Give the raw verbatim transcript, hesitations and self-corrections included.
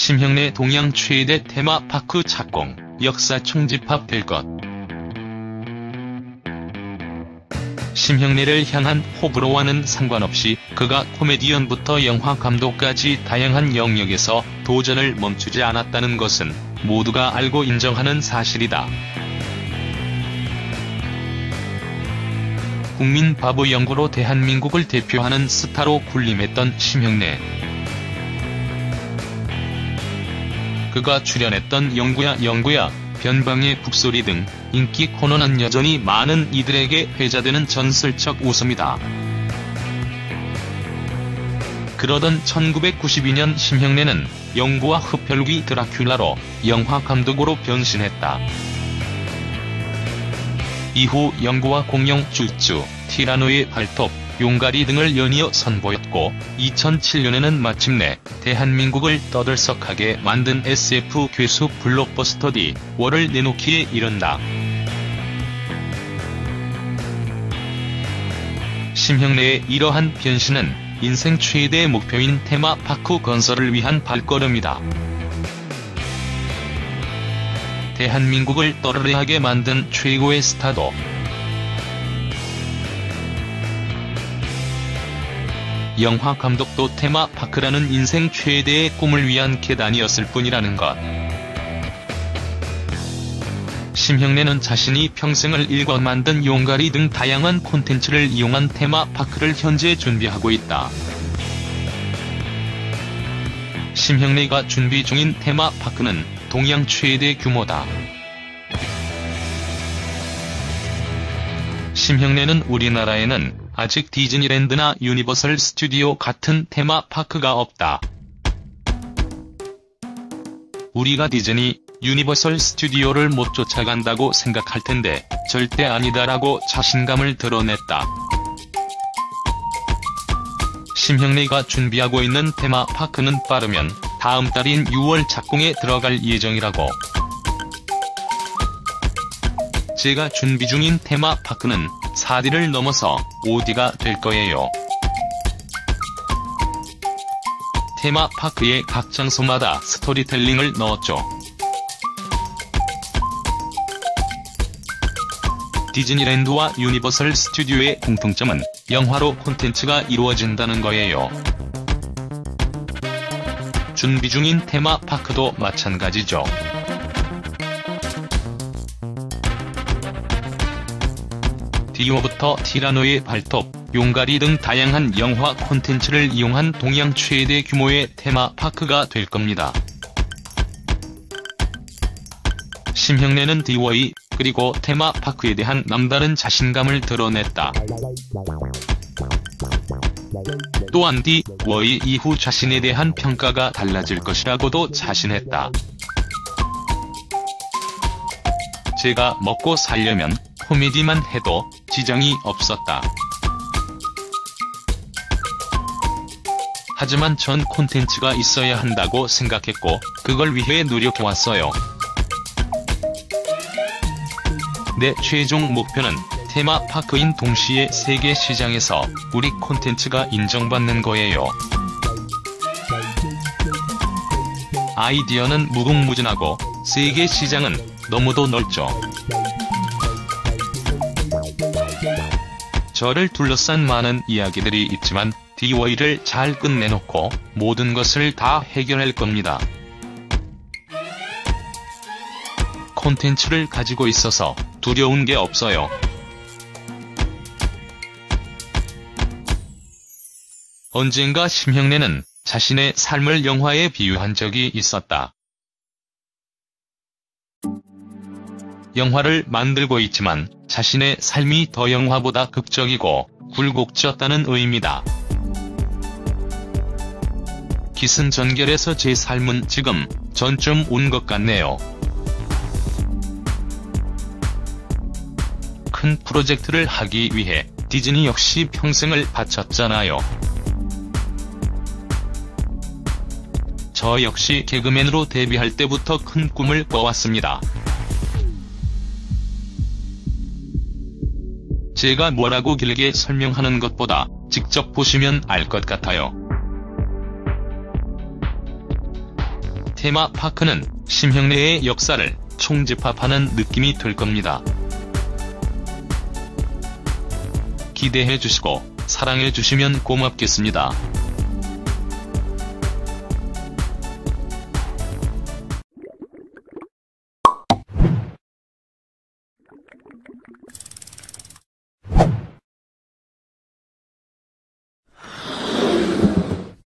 심형래 동양 최대 테마파크 착공, 역사 총집합 될 것. 심형래를 향한 호불호와는 상관없이 그가 코미디언부터 영화감독까지 다양한 영역에서 도전을 멈추지 않았다는 것은 모두가 알고 인정하는 사실이다. 국민 바보 연구로 대한민국을 대표하는 스타로 군림했던 심형래. 그가 출연했던 영구야 영구야, 변방의 북소리 등 인기 코너는 여전히 많은 이들에게 회자되는 전설적 웃음이다. 그러던 천구백구십이 년 심형래는 영구와 흡혈귀 드라큘라로 영화감독으로 변신했다. 이후 영구와 공룡 쭈쭈, 티라노의 발톱, 용가리 등을 연이어 선보였고 이천칠 년에는 마침내 대한민국을 떠들썩하게 만든 에스에프 괴수 블록버스터 디 월을 내놓기에 이른다. 심형래의 이러한 변신은 인생 최대의 목표인 테마파크 건설을 위한 발걸음이다. 대한민국을 떠르르하게 만든 최고의 스타도 영화 감독도 테마파크라는 인생 최대의 꿈을 위한 계단이었을 뿐이라는 것. 심형래는 자신이 평생을 일궈 만든 용가리 등 다양한 콘텐츠를 이용한 테마파크를 현재 준비하고 있다. 심형래가 준비 중인 테마파크는 동양 최대 규모다. 심형래는 우리나라에는 아직 디즈니랜드나 유니버설 스튜디오 같은 테마파크가 없다. 우리가 디즈니, 유니버설 스튜디오를 못 쫓아간다고 생각할 텐데 절대 아니다라고 자신감을 드러냈다. 심형래가 준비하고 있는 테마파크는 빠르면 다음 달인 유월 착공에 들어갈 예정이라고. 제가 준비 중인 테마파크는 사 디를 넘어서 오 디가 될 거예요. 테마파크의 각 장소마다 스토리텔링을 넣었죠. 디즈니랜드와 유니버설 스튜디오의 공통점은 영화로 콘텐츠가 이루어진다는 거예요. 준비 중인 테마파크도 마찬가지죠. 디오부터 티라노의 발톱, 용가리 등 다양한 영화 콘텐츠를 이용한 동양 최대 규모의 테마파크가 될 겁니다. 심형래는 디워이, 그리고 테마파크에 대한 남다른 자신감을 드러냈다. 또한 디워이 이후 자신에 대한 평가가 달라질 것이라고도 자신했다. 제가 먹고 살려면 코미디만 해도 지장이 없었다. 하지만 전 콘텐츠가 있어야 한다고 생각했고 그걸 위해 노력해왔어요. 내 최종 목표는 테마파크인 동시에 세계 시장에서 우리 콘텐츠가 인정받는 거예요. 아이디어는 무궁무진하고 세계 시장은 너무도 넓죠. 저를 둘러싼 많은 이야기들이 있지만 디워이를 잘 끝내놓고 모든 것을 다 해결할 겁니다. 콘텐츠를 가지고 있어서 두려운 게 없어요. 언젠가 심형래는 자신의 삶을 영화에 비유한 적이 있었다. 영화를 만들고 있지만 자신의 삶이 더 영화보다 극적이고 굴곡졌다는 의미다. 기승전결해서 제 삶은 지금 전쯤 온 것 같네요. 큰 프로젝트를 하기 위해 디즈니 역시 평생을 바쳤잖아요. 저 역시 개그맨으로 데뷔할 때부터 큰 꿈을 꿔왔습니다. 제가 뭐라고 길게 설명하는 것보다 직접 보시면 알 것 같아요. 테마파크는 심형래의 역사를 총집합하는 느낌이 들 겁니다. 기대해주시고 사랑해주시면 고맙겠습니다.